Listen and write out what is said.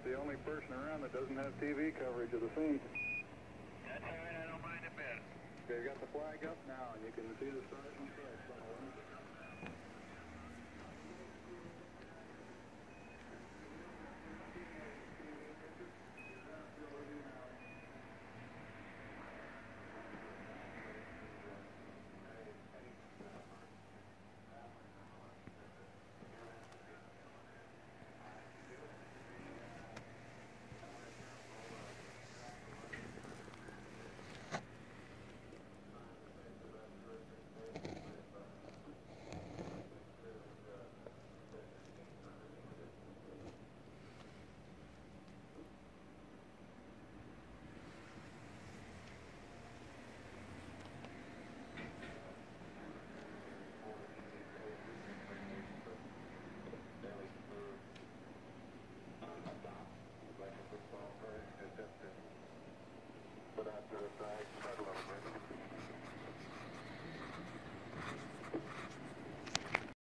the only person around that doesn't have TV coverage of the scene. That's all right, I don't mind a bit. They've got the flag up now, and you can see the stars and stripes on the one.